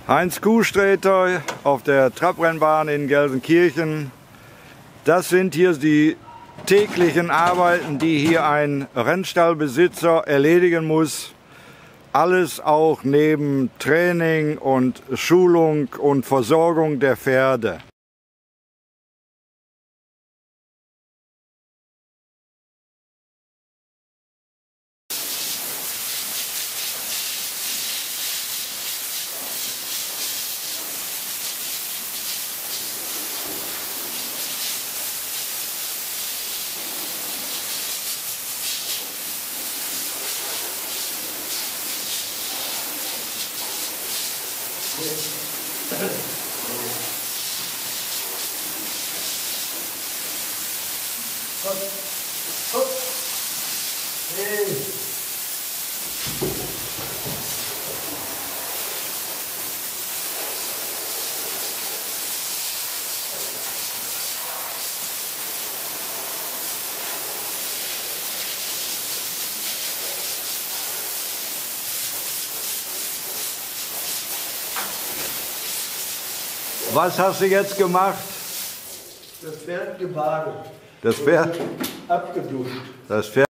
Heinz Kuhsträter auf der Trabrennbahn in Gelsenkirchen. Das sind hier die täglichen Arbeiten, die hier ein Rennstallbesitzer erledigen muss. Alles auch neben Training und Schulung und Versorgung der Pferde. Was hast du jetzt gemacht? Das Pferd gebadet. Das Pferd? Abgeduscht. Das Pferd